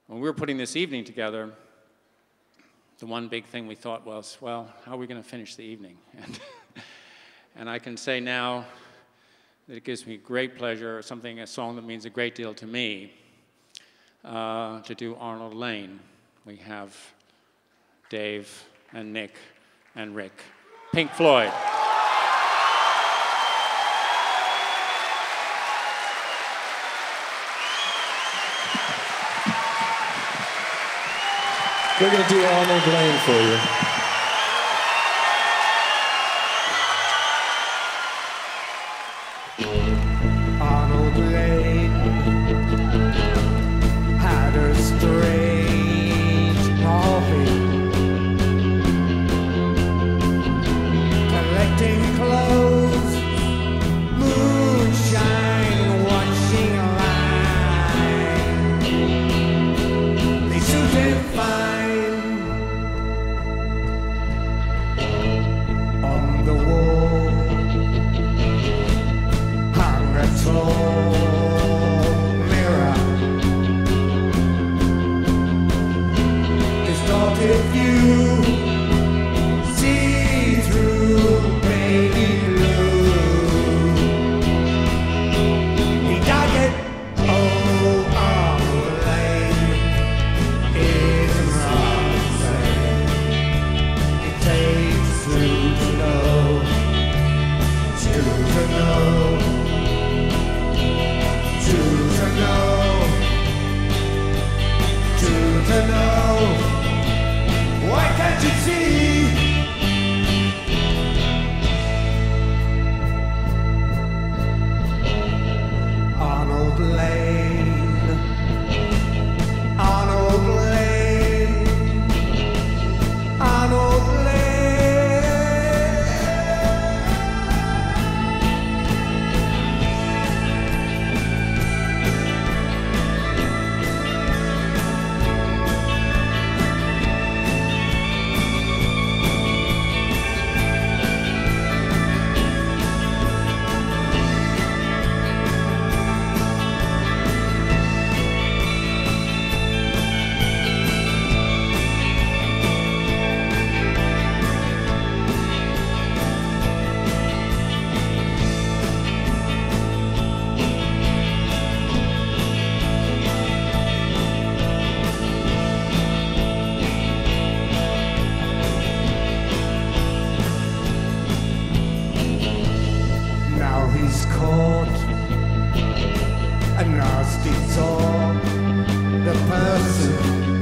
When we were putting this evening together, the one big thing we thought was, well, how are we going to finish the evening? And I can say now that it gives me great pleasure, a song that means a great deal to me, to do Arnold Layne. We have Dave and Nick and Rick. Pink Floyd. We're going to do Arnold Layne for you. Arnold Layne had a strange hobby, collecting clothes, moonshine, watching light. They suited fine. On the wall hung a tall mirror, distorted view, see through baby blue. He dug it, oh, Arnold Layne is not the same. It takes two to know, two to know. To know, why can't you see? Arnold Layne, Arnold Layne, Arnold Layne. Now he's caught a nasty thought, the person.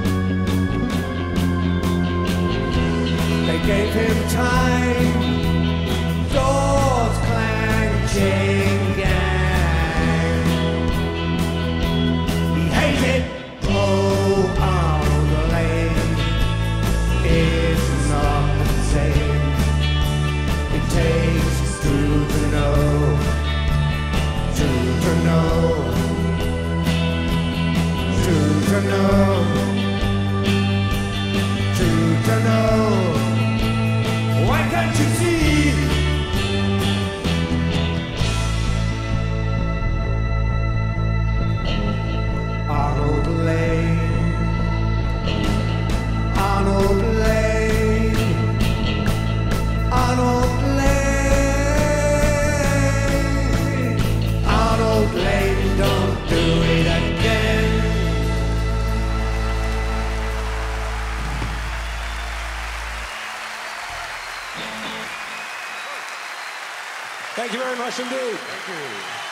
They gave him time, doors clang, chain gang. He hated, oh, Arnold Layne is not the same. It takes two to know, two to know, two to know, two to know. Why can't you see? Arnold Layne, Arnold Layne, Arnold Layne, Arnold Layne, don't do it again. Thank you very much indeed. Thank you.